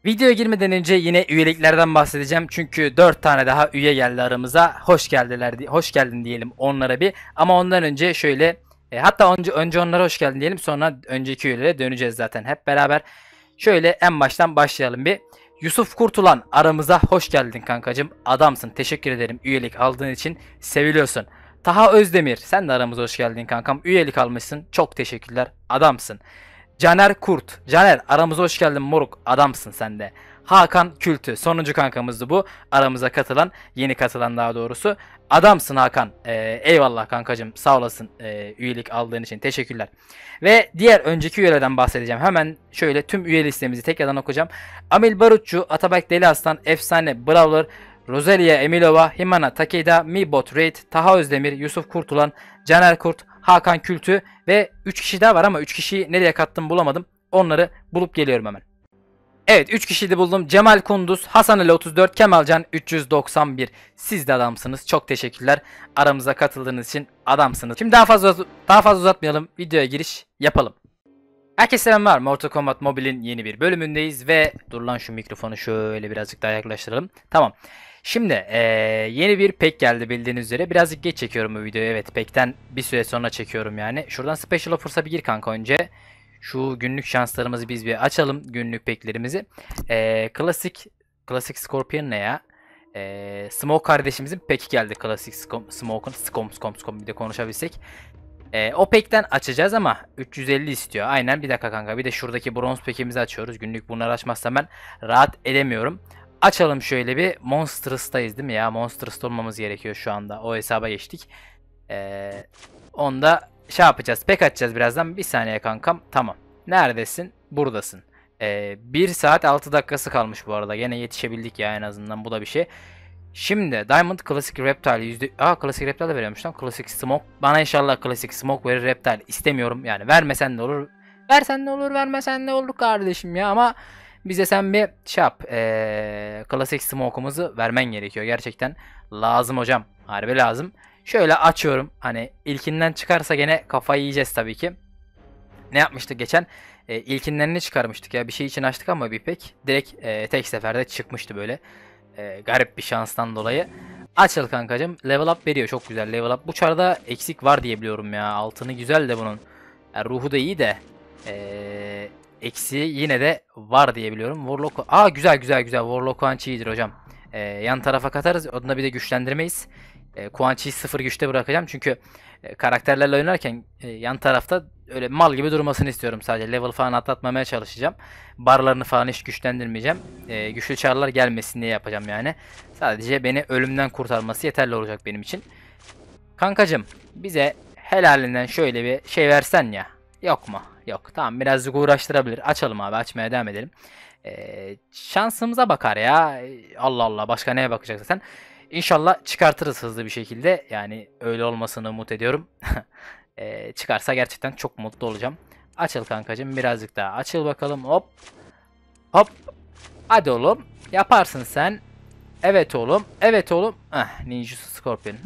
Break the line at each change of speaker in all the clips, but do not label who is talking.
Videoya girmeden önce yine üyeliklerden bahsedeceğim. Çünkü 4 tane daha üye geldi aramıza. Hoş geldiler, hoş geldin diyelim onlara bir. Ama ondan önce şöyle hatta önce onlara hoş geldin diyelim. Sonra önceki üyelere döneceğiz zaten hep beraber. Şöyle en baştan başlayalım bir. Yusuf Kurtulan aramıza hoş geldin kankacım. Adamsın. Teşekkür ederim üyelik aldığın için. Seviliyorsun. Taha Özdemir sen de aramıza hoş geldin kankam. Üyelik almışsın. Çok teşekkürler. Adamsın. Caner Kurt. Caner aramıza hoş geldin moruk. Adamsın sen de. Hakan Kültü. Sonuncu kankamızdı bu. Aramıza katılan. Yeni katılan daha doğrusu. Adamsın Hakan. Eyvallah kankacım. Sağ olasın üyelik aldığın için. Teşekkürler. Ve diğer önceki üyelerden bahsedeceğim. Hemen şöyle tüm üye listemizi tekrardan okuyacağım. Amil Barutçu, Atabek Deli Aslan, Efsane, Brawler, Rosalia Emilova, Himana Takeda, Mibot Raid, Taha Özdemir, Yusuf Kurtulan, Caner Kurt, Hakan Kültü ve 3 kişi daha var ama 3 kişiyi nereye kattım bulamadım. Onları bulup geliyorum hemen. Evet 3 kişiyi de buldum. Cemal Kunduz, Hasan Ali 34, Kemalcan 391. Siz de adamsınız. Çok teşekkürler. Aramıza katıldığınız için adamsınız. Şimdi daha fazla uzatmayalım. Videoya giriş yapalım. Herkese selamlar. Mortal Kombat Mobile'in yeni bir bölümündeyiz ve dur lan şu mikrofonu şöyle birazcık daha yaklaştıralım. Tamam. Şimdi yeni bir pack geldi bildiğiniz üzere. Birazcık geç çekiyorum bu videoyu. Evet pack'ten bir süre sonra çekiyorum yani. Şuradan Special Offers'a bir gir kanka önce. Şu günlük şanslarımızı biz bir açalım. Günlük pack'lerimizi. Klasik Scorpion ne ya? Smoke kardeşimizin pack'i geldi. Klasik Smoke'un Skom bir de konuşabilsek. O pack'ten açacağız ama 350 istiyor. Aynen bir dakika kanka. Bir de şuradaki bronz pack'imizi açıyoruz. Günlük bunları açmazsam ben rahat edemiyorum. Açalım şöyle bir. Monsterous'tayız değil mi ya? Monsterous'ta olmamız gerekiyor şu anda. O hesaba geçtik. Onda şey yapacağız. Pack açacağız birazdan. Bir saniye kankam. Tamam. Neredesin? Buradasın. 1 saat 6 dakikası kalmış bu arada. Gene yetişebildik ya en azından. Bu da bir şey. Şimdi Diamond Classic Reptile yüzde... Classic Reptile de veriyormuş lan. Classic Smoke. Bana inşallah Classic Smoke verir Reptile. İstemiyorum yani. Vermesen de olur. Versen de olur. Vermesen de olur kardeşim ya. Ama bize sen bir şey yap. Classic Smoke'umuzu vermen gerekiyor. Gerçekten lazım hocam. Harbi lazım. Şöyle açıyorum. Hani ilkinden çıkarsa gene kafayı yiyeceğiz tabii ki. Ne yapmıştık geçen? İlkinden ne çıkarmıştık ya? Bir şey için açtık ama bir pek. Direkt tek seferde çıkmıştı böyle. Garip bir şanstan dolayı. Açıl kankacım. Level up veriyor. Çok güzel level up. Bu çarda eksik var diye biliyorum ya. Altını güzel de bunun. Yani ruhu da iyi de. Eksiği yine de var diye biliyorum. Warlock. Güzel. Warlock Quan Chi'dir hocam. Yan tarafa katarız. Onunla bir de güçlendirmeyiz. Quan Chi'yi 0 güçte bırakacağım. Çünkü karakterlerle oynarken yan tarafta öyle mal gibi durmasını istiyorum sadece. Level falan atlatmamaya çalışacağım. Barlarını falan hiç güçlendirmeyeceğim. Güçlü çarlar gelmesin diye yapacağım yani. Sadece beni ölümden kurtarması yeterli olacak benim için. Kankacım bize helalinden şöyle bir şey versen ya. Yok mu? Yok. Tamam birazcık uğraştırabilir. Açalım abi açmaya devam edelim. Şansımıza bakar ya. Allah Allah başka neye bakacak zaten. İnşallah çıkartırız hızlı bir şekilde. Yani öyle olmasını umut ediyorum. Çıkarsa gerçekten çok mutlu olacağım. Açıl kankacığım birazcık daha. Açıl bakalım. Hop. Hop. Hadi oğlum. Yaparsın sen. Evet oğlum. Evet oğlum. Ninjutsu Scorpion.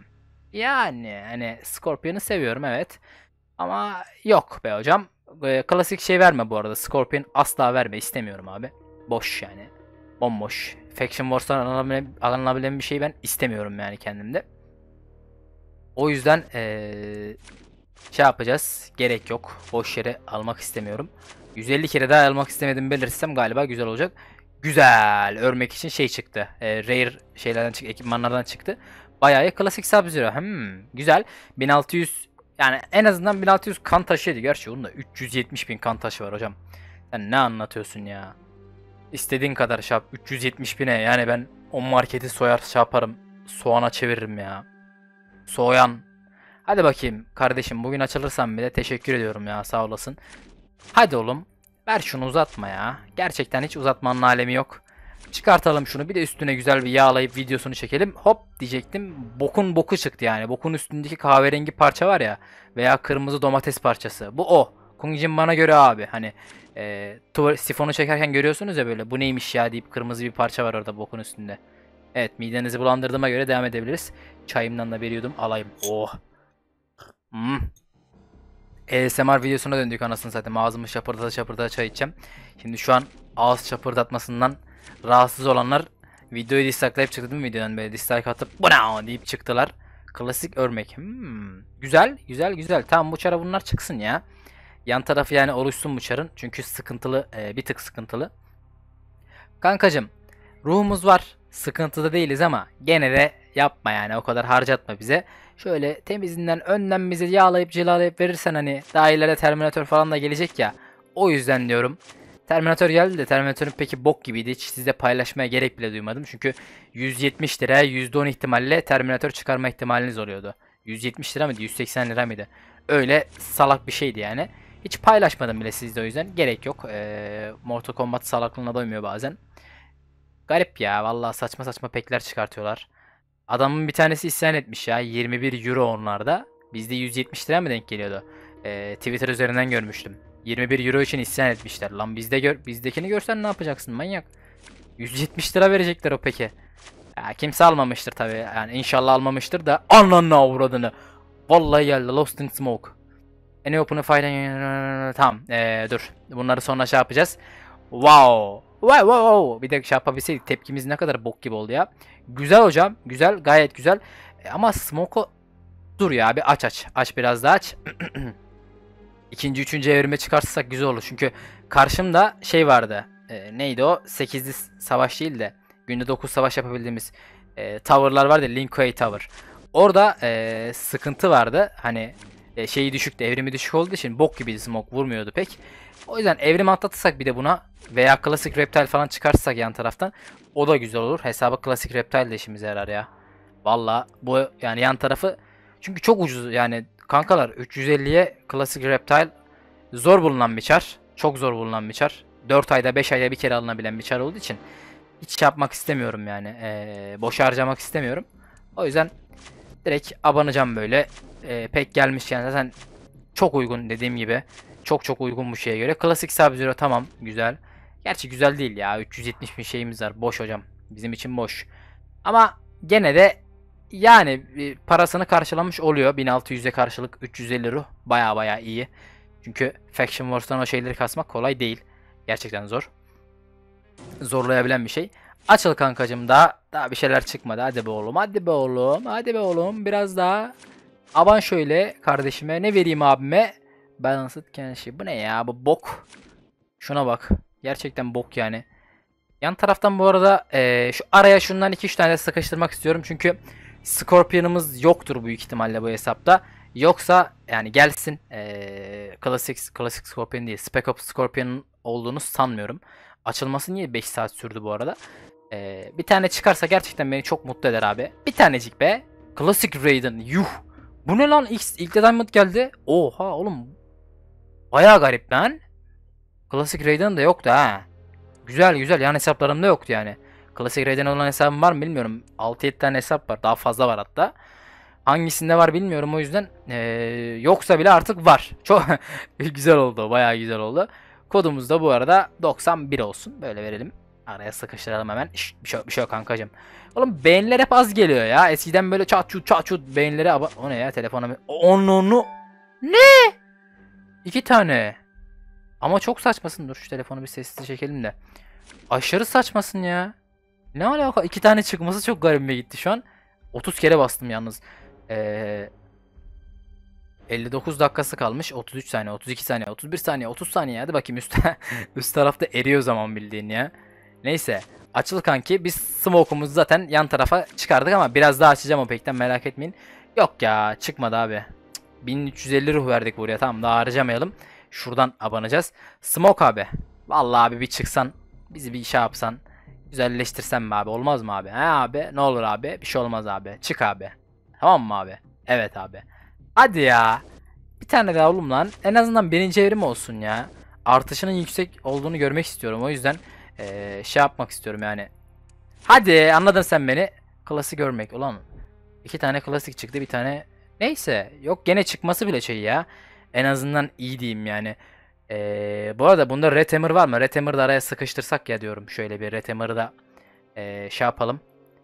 Yani hani Scorpion'u seviyorum evet. Ama yok be hocam. Klasik şey verme bu arada. Scorpion asla verme. İstemiyorum abi. Boş yani. Bomboş. Faction Wars'tan alınabilen bir şey ben istemiyorum yani kendimde. O yüzden şey yapacağız. Gerek yok. Boş yere almak istemiyorum. 150 kere daha almak istemedim belirtsem galiba güzel olacak. Güzel. Örmek için şey çıktı. Rare şeylerden çıktı. Ekipmanlardan çıktı. Bayağı klasik Sub-Zero. Güzel. 1600 yani en azından 1600 kan taşıydı. Gerçi onun da 370 bin kan taşı var hocam. Sen ne anlatıyorsun ya? İstediğin kadar şap 370 bine yani ben o marketi soyar şey yaparım. Soğana çeviririm ya. Soğan. Hadi bakayım kardeşim bugün açılırsan bile teşekkür ediyorum ya sağ olasın. Hadi oğlum ver şunu uzatma ya. Gerçekten hiç uzatmanın alemi yok. Çıkartalım şunu bir de üstüne güzel bir yağlayıp videosunu çekelim. Hop diyecektim. Bokun boku çıktı yani. Bokun üstündeki kahverengi parça var ya. Veya kırmızı domates parçası. Bu o. Kungicim bana göre abi. Hani sifonu çekerken görüyorsunuz ya böyle. Bu neymiş ya deyip kırmızı bir parça var orada bokun üstünde. Evet midenizi bulandırdığıma göre devam edebiliriz. Çayımdan da veriyordum alayım. Oh. ASMR videosuna döndük anasını satayım. Ağzımı şapırdata şapırdata çay içeceğim. Şimdi şu an ağız şapırdatmasından rahatsız olanlar videoyu dislike'layıp çıktı değil mi videodan, böyle dislike atıp bu ne deyip çıktılar. Klasik örmek. Güzel güzel güzel. Tamam, bu çara bunlar çıksın ya. Yan tarafı yani oluşsun bu çarın. Çünkü sıkıntılı, bir tık sıkıntılı. Kankacım, ruhumuz var. Sıkıntıda değiliz ama gene de yapma yani, o kadar harcatma bize. Şöyle temizinden önden bizi yağlayıp cilalayıp verirsen, hani daha ileride Terminator falan da gelecek ya. O yüzden diyorum. Terminator geldi de Terminator'ın peki bok gibiydi. Hiç sizle paylaşmaya gerek bile duymadım. Çünkü 170 liraya %10 ihtimalle Terminator çıkarma ihtimaliniz oluyordu. 170 lira mıydı? 180 lira mıydı? Öyle salak bir şeydi yani. Hiç paylaşmadım bile sizde, o yüzden gerek yok. Mortal Kombat salaklığına doymuyor bazen. Garip ya, vallahi saçma saçma pekler çıkartıyorlar. Adamın bir tanesi isyan etmiş ya, 21 euro onlarda. Bizde 170 lira mı denk geliyordu? Twitter üzerinden görmüştüm. 21 euro için isyan etmişler. Lan bizdekini görsen ne yapacaksın manyak? 170 lira verecekler o peki. Ya kimse almamıştır tabi. Yani inşallah almamıştır da ananı uğradığını. Vallahi geldi Lost in Smoke. Any open fire. Tamam. Dur. Bunları sonra şey yapacağız. Wow. Wow wow wow. Bir de şey yapabilseydik, tepkimiz ne kadar bok gibi oldu ya. Güzel hocam. Güzel. Gayet güzel. Ama Smoke'u dur ya, bir aç. Aç biraz daha aç. İkinci, üçüncü evrime çıkartırsak güzel olur. Çünkü karşımda şey vardı. Neydi o? 8'li savaş değil de günde 9 savaş yapabildiğimiz tower'lar vardı. Linkway Tower. Orada sıkıntı vardı. Hani şeyi düşüktü. Evrimi düşük olduğu için bok gibiydi, smoke vurmuyordu pek. O yüzden evrim atlatırsak bir de buna veya klasik reptile falan çıkartırsak yan taraftan, o da güzel olur. Hesaba klasik reptile de işimize yarar ya. Valla bu yani yan tarafı, çünkü çok ucuz yani kankalar, 350'ye klasik reptile zor bulunan bir çar. Çok zor bulunan bir çar. 4 ayda 5 ayda bir kere alınabilen bir çar olduğu için hiç şey yapmak istemiyorum yani. Boş harcamak istemiyorum. O yüzden direkt abanacağım böyle. Pek gelmişken zaten çok uygun, dediğim gibi. Çok çok uygun bu şeye göre. Klasik Sub-Zero tamam, güzel. Gerçi güzel değil ya. 370 bin şeyimiz var. Boş hocam. Bizim için boş. Ama gene de yani parasını karşılamış oluyor. 1600'e karşılık 350 ruh. Baya baya iyi. Çünkü Faction Wars'tan o şeyleri kasmak kolay değil. Gerçekten zor. Zorlayabilen bir şey. Açıl kankacım, daha bir şeyler çıkmadı. Hadi be oğlum, hadi be oğlum, hadi be oğlum. Biraz daha aban şöyle kardeşime. Ne vereyim abime? Balanced Kenshi. Bu ne ya? Bu bok. Şuna bak. Gerçekten bok yani. Yan taraftan bu arada şu araya şundan 2-3 tane sıkıştırmak istiyorum. Çünkü Scorpion'ımız yoktur büyük ihtimalle bu hesapta. Yoksa yani gelsin. Klasik Scorpion değil, Spec Ops Scorpion olduğunu sanmıyorum. Açılması niye 5 saat sürdü bu arada? Bir tane çıkarsa gerçekten beni çok mutlu eder abi. Bir tanecik be. Classic Raiden. Yuh. Bu ne lan? İlk de Diamond geldi. Oha oğlum. Bayağı garip lan. Classic Raiden de yoktu ha. Güzel güzel, yan hesaplarımda yoktu yani. Classic Raiden olan hesabım var mı bilmiyorum. 6-7 tane hesap var. Daha fazla var hatta. Hangisinde var bilmiyorum, o yüzden yoksa bile artık var. Çok güzel oldu. Bayağı güzel oldu. Kodumuz da bu arada 91 olsun. Böyle verelim. Araya sıkıştıralım hemen. Bir şey yok kankacım. Oğlum beğeniler hep az geliyor ya. Eskiden böyle çat çut beğenileri. O ne ya, telefona mı? Onu. Ne? 2 tane. Ama çok saçmasın. Dur şu telefonu bir sessiz çekelim de. Aşırı saçmasın ya. Ne alaka? 2 tane çıkması çok garibime gitti şu an. 30 kere bastım yalnız. 59 dakikası kalmış. 33 saniye, 32 saniye, 31 saniye, 30 saniye. Hadi bakayım üst tarafta eriyor zaman bildiğin ya. Neyse. Açıl kanki. Biz smoke'umuzu zaten yan tarafa çıkardık ama biraz daha açacağım o pekten, merak etmeyin. Yok ya, çıkmadı abi. 1350 ruh verdik buraya. Tamam, daha harcamayalım. Şuradan abanacağız. Smoke abi. Vallahi abi bir çıksan. Bizi bir şey yapsan. Güzelleştirsen mi abi? Olmaz mı abi? He abi? Ne olur abi? Bir şey olmaz abi. Çık abi. Tamam mı abi? Evet abi. Hadi ya. Bir tane daha oğlum lan. En azından birinci evrim olsun ya. Artışının yüksek olduğunu görmek istiyorum. O yüzden şey yapmak istiyorum yani. Hadi anladın sen beni. Klasik görmek. Ulan 2 tane klasik çıktı, bir tane. Neyse. Yok, gene çıkması bile şey ya. En azından iyi diyeyim yani. Bu arada bunda Red Hammer var mı? Red Hammer'ı da araya sıkıştırsak ya diyorum. Şöyle bir Red Hammer'ı da şey yapalım.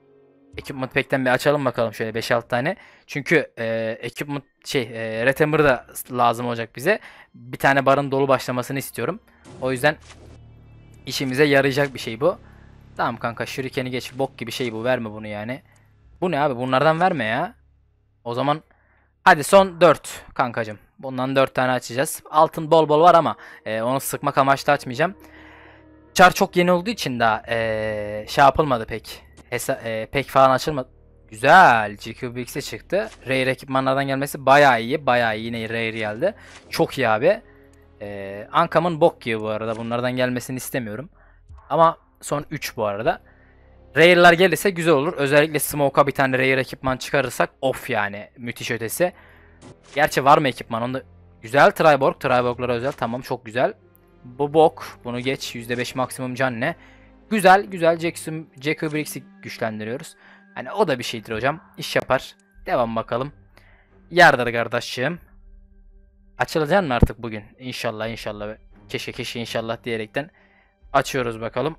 Equipment Pack'ten bir açalım bakalım şöyle 5-6 tane. Çünkü Red Hammer da lazım olacak bize. Bir tane barın dolu başlamasını istiyorum. O yüzden işimize yarayacak bir şey bu. Tamam kanka, şurikeni geç, bok gibi şey bu, verme bunu yani. Bu ne abi, bunlardan verme ya. O zaman hadi son 4 kankacım. Bundan 4 tane açacağız. Altın bol bol var ama onu sıkmak amaçlı açmayacağım. Char çok yeni olduğu için daha şey yapılmadı pek. Pek falan açılmadı. Güzel. GQ X'e çıktı. Rare ekipmanlardan gelmesi bayağı iyi. Bayağı iyi. Yine Rare geldi. Çok iyi abi. Ankam'ın bok gibi bu arada. Bunlardan gelmesini istemiyorum. Ama son 3 bu arada. Rare'lar gelirse güzel olur. Özellikle Smoke'a bir tane Rare ekipman çıkarırsak of yani. Müthiş ötesi. Gerçi var mı ekipman? Onda güzel. Triborg. Triborg'lara özel. Tamam, çok güzel. Bu bok. Bunu geç. %5 maksimum can ne? Güzel. Güzel. Jacob Brix'i güçlendiriyoruz. Hani o da bir şeydir hocam. İş yapar. Devam bakalım. Yardır kardeşim. Açılacak mı artık bugün? İnşallah inşallah. Keşke keşke inşallah diyerekten açıyoruz bakalım.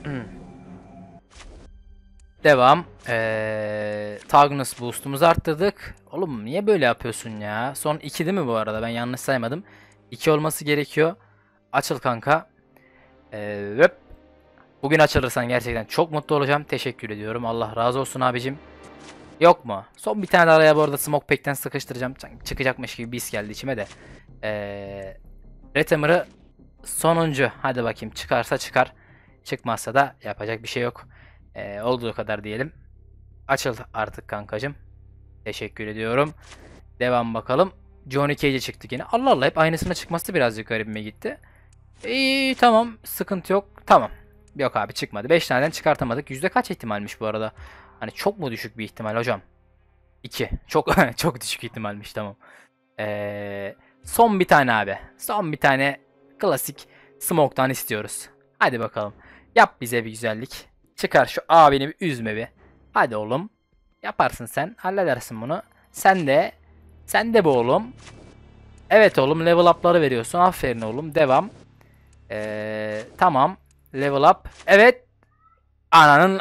Devam. Tagnus boost'umuzu arttırdık. Oğlum niye böyle yapıyorsun ya? Son 2 değil mi bu arada? Ben yanlış saymadım. 2 olması gerekiyor. Açıl kanka. Hop. Bugün açılırsan gerçekten çok mutlu olacağım. Teşekkür ediyorum. Allah razı olsun abicim. Yok mu? Son bir tane de araya bu arada Smoke Pack'ten sıkıştıracağım. Çıkacakmış gibi bir his geldi içime de. Red Hammer'ı sonuncu. Hadi bakayım, çıkarsa çıkar. Çıkmazsa da yapacak bir şey yok. Olduğu kadar diyelim. Açıl artık kankacım. Teşekkür ediyorum. Devam bakalım. Johnny Cage çıktı yine. Allah Allah, hep aynısına çıkması birazcık garibime gitti. İyi tamam, sıkıntı yok. Tamam. Yok abi, çıkmadı. 5 taneden çıkartamadık. Yüzde kaç ihtimalmiş bu arada? Hani çok mu düşük bir ihtimal hocam? 2. Çok çok düşük ihtimalmiş, tamam. Son bir tane abi. Son bir tane klasik Smoke'tan istiyoruz. Hadi bakalım. Yap bize bir güzellik. Çıkar şu abini, bir üzme bir. Hadi oğlum. Yaparsın sen. Halledersin bunu. Sen de. Sen de bu oğlum. Evet oğlum, level up'ları veriyorsun. Aferin oğlum. Devam. Tamam. Level up. Evet. Ananın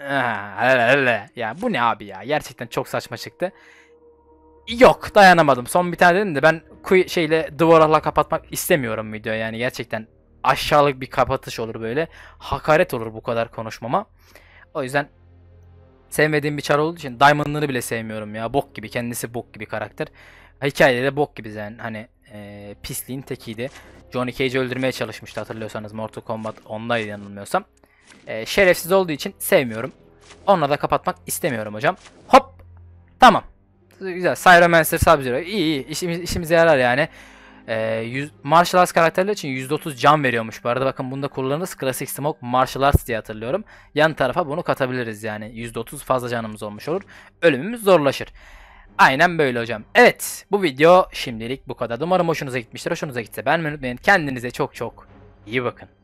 ya bu ne abi ya? Gerçekten çok saçma çıktı. Yok, dayanamadım. Son bir tane dedim de ben duvarla kapatmak istemiyorum video, yani gerçekten aşağılık bir kapatış olur böyle. Hakaret olur bu kadar konuşmama. O yüzden sevmediğim bir çar olduğu için Diamond'ları bile sevmiyorum ya. Bok gibi, kendisi bok gibi karakter. Hikayede de bok gibi yani, hani pisliğin tekiydi. Johnny Cage'i öldürmeye çalışmıştı hatırlıyorsanız, Mortal Kombat 10'daydı yanılmıyorsam. Şerefsiz olduğu için sevmiyorum. Onunla da kapatmak istemiyorum hocam. Hop. Tamam. Güzel. Cyromancer Sub-Zero. İyi. İşimize yarar yani. Martial Arts karakterler için %30 can veriyormuş. Bu arada bakın, bunda kullanırız. Classic Smoke Martial Arts diye hatırlıyorum. Yan tarafa bunu katabiliriz yani. %30 fazla canımız olmuş olur. Ölümümüz zorlaşır. Aynen böyle hocam. Evet. Bu video şimdilik bu kadar. Umarım hoşunuza gitmiştir. Hoşunuza gitse beğenmeyi unutmayın. Kendinize çok çok iyi bakın.